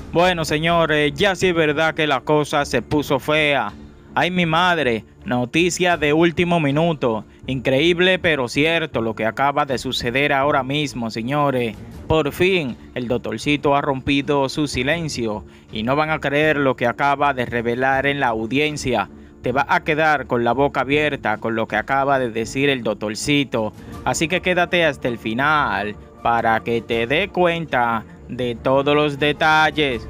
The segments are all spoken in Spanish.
Bueno, señores, ya sí es verdad que la cosa se puso fea. Ay, mi madre, noticia de último minuto. Increíble pero cierto lo que acaba de suceder ahora mismo, señores. Por fin, el doctorcito ha rompido su silencio y no van a creer lo que acaba de revelar en la audiencia. Te va a quedar con la boca abierta con lo que acaba de decir el doctorcito. Así que quédate hasta el final para que te dé cuenta de todos los detalles.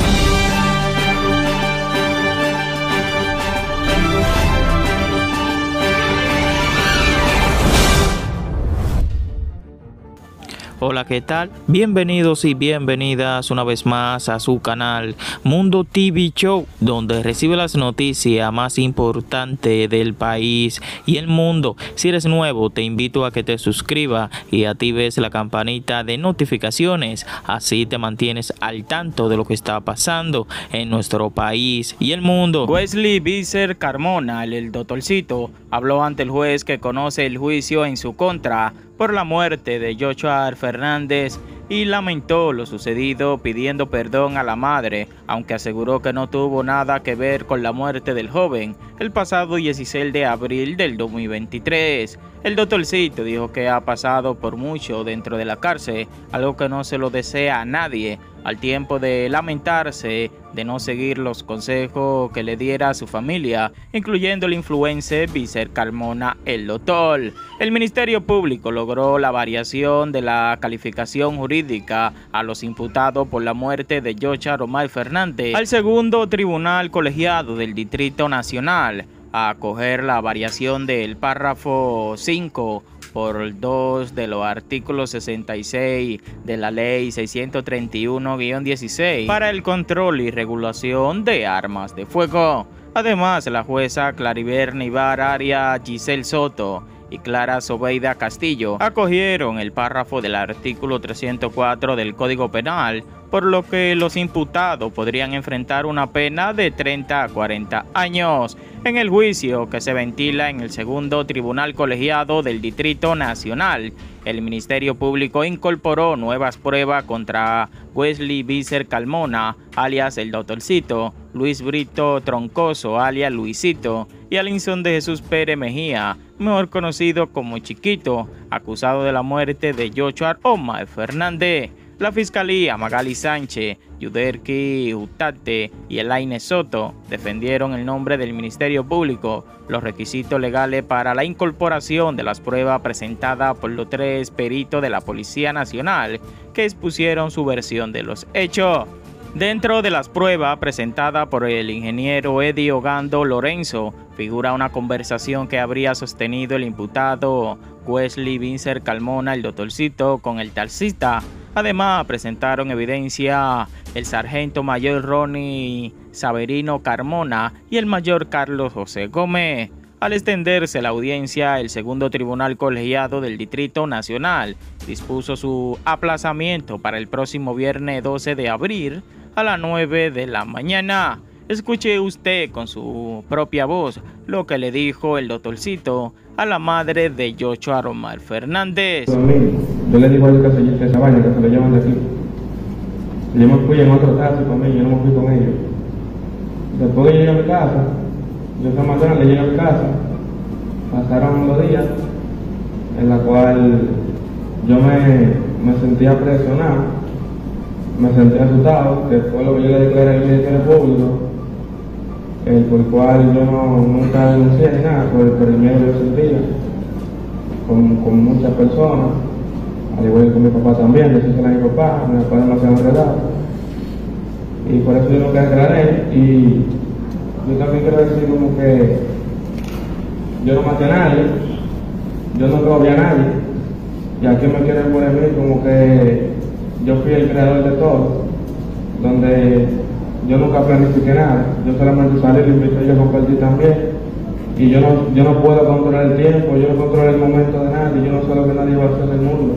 Hola, ¿qué tal? Bienvenidos y bienvenidas una vez más a su canal Mundo TV Show, donde recibe las noticias más importantes del país y el mundo. Si eres nuevo, te invito a que te suscribas y actives la campanita de notificaciones, así te mantienes al tanto de lo que está pasando en nuestro país y el mundo. Wesley Visser Carmona, el doctorcito, habló ante el juez que conoce el juicio en su contra por la muerte de Yochoar Fernández y lamentó lo sucedido pidiendo perdón a la madre, aunque aseguró que no tuvo nada que ver con la muerte del joven el pasado 16 de abril del 2023. El doctorcito dijo que ha pasado por mucho dentro de la cárcel, algo que no se lo desea a nadie, al tiempo de lamentarse de no seguir los consejos que le diera a su familia, incluyendo el influencer Visser Carmona, el doctor. El Ministerio Público logró la variación de la calificación jurídica a los imputados por la muerte de Yochoar Omar Fernández al segundo tribunal colegiado del Distrito Nacional, a acoger la variación del párrafo 5 por 2 de los artículos 66 de la ley 631-16 para el control y regulación de armas de fuego. Además, la jueza Claribel Nivar Arias, Giselle Soto y Clara Zobeida Castillo acogieron el párrafo del artículo 304 del Código Penal, por lo que los imputados podrían enfrentar una pena de 30 a 40 años. En el juicio que se ventila en el segundo tribunal colegiado del Distrito Nacional, el Ministerio Público incorporó nuevas pruebas contra Wesley Visser Carmona, alias el doctorcito, Luis Brito Troncoso, alias Luisito, y Alinson de Jesús Pérez Mejía, mejor conocido como Chiquito, acusado de la muerte de Yochoar Omar Fernández. La Fiscalía Magali Sánchez, Yuderki Utate y Elaine Soto defendieron el nombre del Ministerio Público, los requisitos legales para la incorporación de las pruebas presentadas por los 3 peritos de la Policía Nacional que expusieron su versión de los hechos. Dentro de las pruebas presentadas por el ingeniero Eddie Ogando Lorenzo, figura una conversación que habría sostenido el imputado Wesley Visser Carmona, el doctorcito, con el taxista. Además, presentaron evidencia el sargento mayor Ronnie Saverino Carmona y el mayor Carlos José Gómez. Al extenderse la audiencia, el segundo tribunal colegiado del Distrito Nacional dispuso su aplazamiento para el próximo viernes 12 de abril a las 9 de la mañana. Escuche usted con su propia voz lo que le dijo el doctorcito a la madre de Yochoar Omar Fernández. Yo le digo a él que esa vaina, que se lo llevan de aquí. Yo me fui en otro taxi conmigo, yo no me fui con ellos. Después que llegué a mi casa, yo soy más grande, llegué a mi casa, pasaron 2 días en la cual yo me sentía presionado, me sentía asustado, que fue lo que yo le declaré al Ministerio Público, por el cual yo nunca denuncié ni nada, por el miedo que yo sentía con muchas personas, al igual que con mi papá también. Decírselo a mi papá demasiado enredado, y por eso yo nunca declaré. Y yo también quiero decir como que yo no maté a nadie, yo no robé a nadie, y aquí me quieren poner mí como que yo fui el creador de todo, donde yo nunca planifiqué nada, yo solamente salí y invité yo a compartir también, y yo no puedo controlar el tiempo, yo no controlo el momento de nadie, yo no sé lo que nadie va a hacer en el mundo,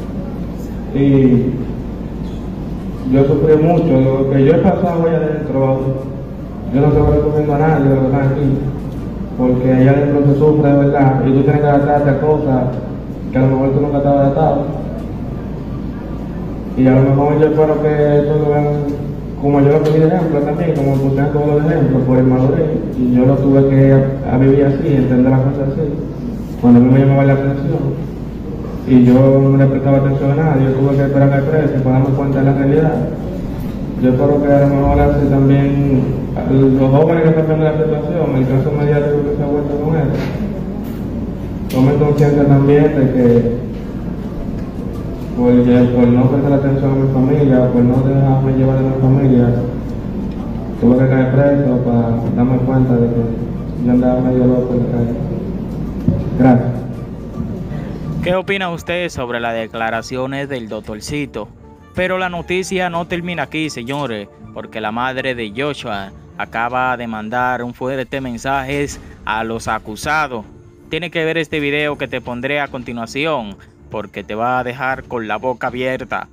y yo sufrí mucho, lo que yo he pasado allá adentro, yo no se lo recomiendo a nadie de lo que está aquí, porque allá adentro se sufre de verdad, y tú tienes que adaptarte a cosas que a lo mejor tú nunca estabas adaptado, y a lo mejor yo espero que esto lo vean como yo lo cogí de ejemplo también, como puse todos los ejemplos por el madurez, y yo lo tuve que a vivir así, entender las cosas así, cuando a mí me llamaba la atención, y yo no le prestaba atención a nadie, yo tuve que esperar a crecer para darme cuenta de la realidad. Yo espero que a lo mejor así también los jóvenes que están viendo la situación, el caso mediático que se ha vuelto con esto, tomen conciencia también de que por no prestar atención a mi familia, por no dejarme llevar a mi familia, tuve que caer preso para darme cuenta de que yo andaba medio loco en la calle. Gracias. ¿Qué opina usted sobre las declaraciones del doctorcito? Pero la noticia no termina aquí, señores, porque la madre de Joshua acaba de mandar un fuerte mensaje a los acusados. Tienes que ver este video que te pondré a continuación, porque te va a dejar con la boca abierta.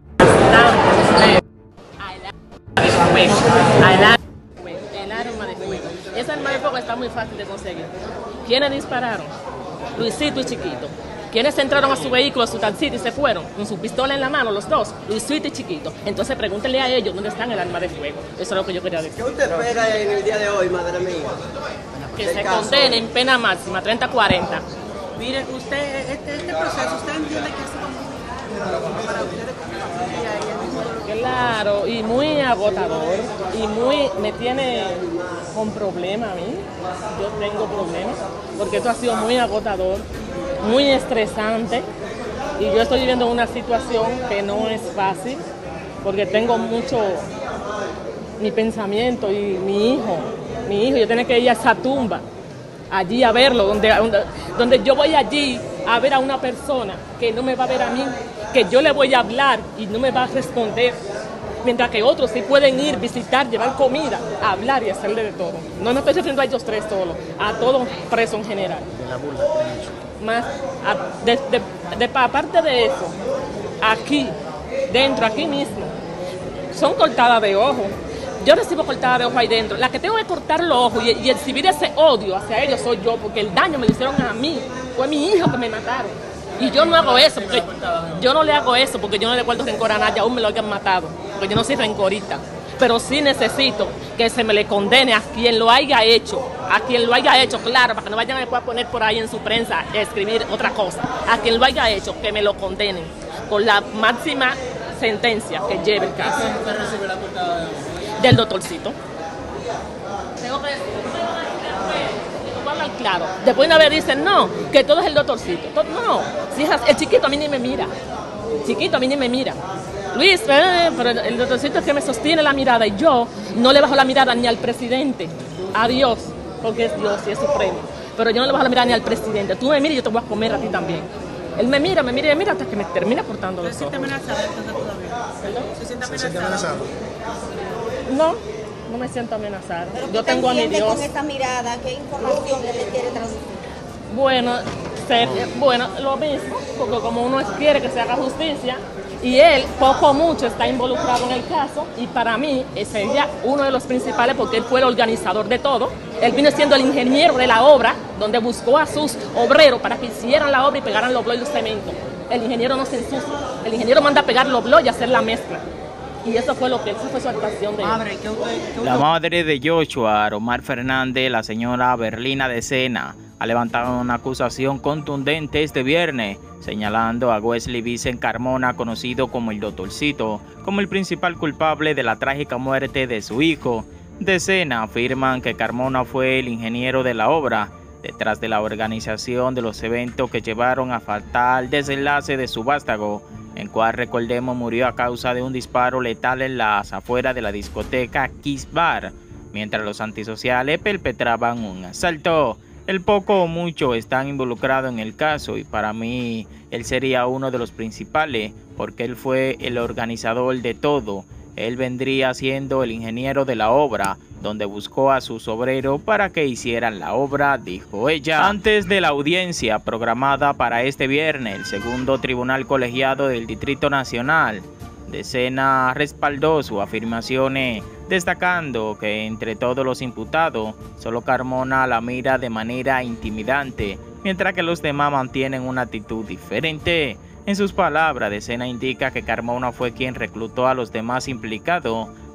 El arma de fuego. Esa arma de fuego está muy fácil de conseguir. ¿Quiénes dispararon? Luisito y Chiquito. ¿Quiénes entraron a su vehículo, a su taxi y se fueron? Con su pistola en la mano, los dos, Luisito y Chiquito. Entonces pregúntenle a ellos dónde están el arma de fuego. Eso es lo que yo quería decir. ¿Qué usted espera en el día de hoy, madre mía? Que se condenen pena máxima, 30-40. Mire, usted, este proceso, ¿usted entiende que es complicado para ustedes como familia y el mismo dolor? Claro, y muy agotador, y me tiene con problemas a mí. Yo tengo problemas, porque esto ha sido muy agotador, muy estresante, y yo estoy viviendo una situación que no es fácil, porque tengo mucho mi pensamiento y mi hijo, yo tengo que ir a esa tumba, allí a verlo, donde yo voy allí a ver a una persona que no me va a ver a mí, que yo le voy a hablar y no me va a responder, mientras que otros sí pueden ir, visitar, llevar comida, hablar y hacerle de todo. No me estoy refiriendo a ellos tres solo, a todos presos en general. De la burla que han hecho. Más, aparte de eso, aquí, dentro, aquí mismo, son cortadas de ojo. Yo recibo cortadas de ojo ahí dentro. La que tengo que cortar los ojos y exhibir ese odio hacia ellos soy yo, porque el daño me lo hicieron a mí. Fue mi hijo que me mataron. Y yo no hago eso, porque yo no le hago eso, porque yo no le guardo rencor a nadie, aún me lo hayan matado, porque yo no soy rencorista. Pero sí necesito que se me le condene a quien lo haya hecho, claro, para que no vayan a después a poner por ahí en su prensa, a escribir otra cosa. A quien lo haya hecho, que me lo condenen con la máxima sentencia que lleve el caso. ¿Usted recibe la cortada del doctorcito? Tengo que hablar claro. Después una vez dicen, no, que todo es el doctorcito. No, si es el Chiquito a mí ni me mira. Chiquito a mí ni me mira. Luis, pero el doctorcito es que me sostiene la mirada y yo no le bajo la mirada ni al presidente, a Dios, porque es Dios y es supremo. Pero yo no le bajo la mirada ni al presidente. Tú me miras y yo te voy a comer a ti también. Él me mira hasta que me termina cortando los ojos. ¿Se siente amenazado entonces todavía? ¿Perdón? ¿Se siente amenazado? No me siento amenazada. Pero Yo tengo a mi Dios. Con esta mirada, ¿qué información le quiere transmitir? Bueno, lo mismo, porque como uno quiere que se haga justicia, y él, poco o mucho, está involucrado en el caso, y para mí sería uno de los principales, porque él fue el organizador de todo. Él vino siendo el ingeniero de la obra, donde buscó a sus obreros para que hicieran la obra y pegaran los bloques y los cementos. El ingeniero no se ensucia, el ingeniero manda a pegar los bloques y hacer la mezcla. Y eso fue su actuación de él. La madre de Joshua, Omar Fernández, la señora Berlina de Sena, ha levantado una acusación contundente este viernes, señalando a Wesley Vicent Carmona, conocido como el Doctorcito, como el principal culpable de la trágica muerte de su hijo. De Sena afirman que Carmona fue el ingeniero de la obra, detrás de la organización de los eventos que llevaron a fatal desenlace de su vástago, en cual, recordemos, murió a causa de un disparo letal en las afueras de la discoteca Kiss Bar, mientras los antisociales perpetraban un asalto. El poco o mucho están involucrados en el caso, y para mí él sería uno de los principales, porque él fue el organizador de todo. Él vendría siendo el ingeniero de la obra, donde buscó a sus obreros para que hicieran la obra, dijo ella. Antes de la audiencia programada para este viernes, el segundo tribunal colegiado del Distrito Nacional de Sena respaldó sus afirmaciones, destacando que entre todos los imputados, solo Carmona la mira de manera intimidante, mientras que los demás mantienen una actitud diferente. En sus palabras, de Sena indica que Carmona fue quien reclutó a los demás implicados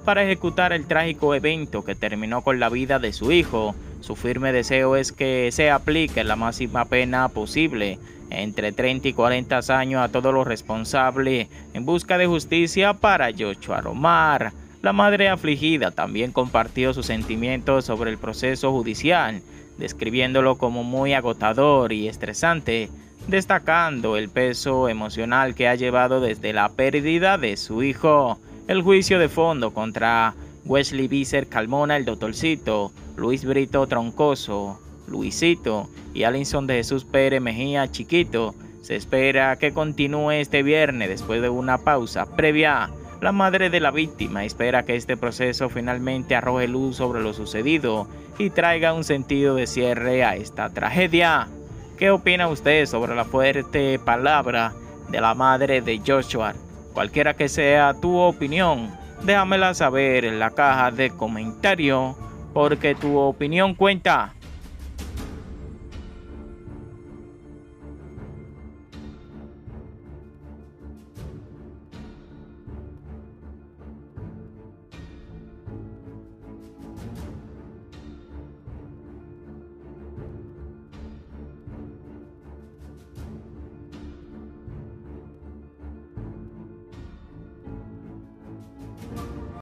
para ejecutar el trágico evento que terminó con la vida de su hijo. Su firme deseo es que se aplique la máxima pena posible, entre 30 y 40 años, a todos los responsables en busca de justicia para Joshua Romar. La madre afligida también compartió sus sentimientos sobre el proceso judicial, describiéndolo como muy agotador y estresante, destacando el peso emocional que ha llevado desde la pérdida de su hijo. El juicio de fondo contra Wesley Visser Carmona, el Doctorcito, Luis Brito Troncoso, Luisito y Alinson de Jesús Pérez Mejía Chiquito se espera que continúe este viernes después de una pausa previa. La madre de la víctima espera que este proceso finalmente arroje luz sobre lo sucedido y traiga un sentido de cierre a esta tragedia. ¿Qué opina usted sobre la fuerte palabra de la madre de Joshua? Cualquiera que sea tu opinión, déjamela saber en la caja de comentarios, porque tu opinión cuenta.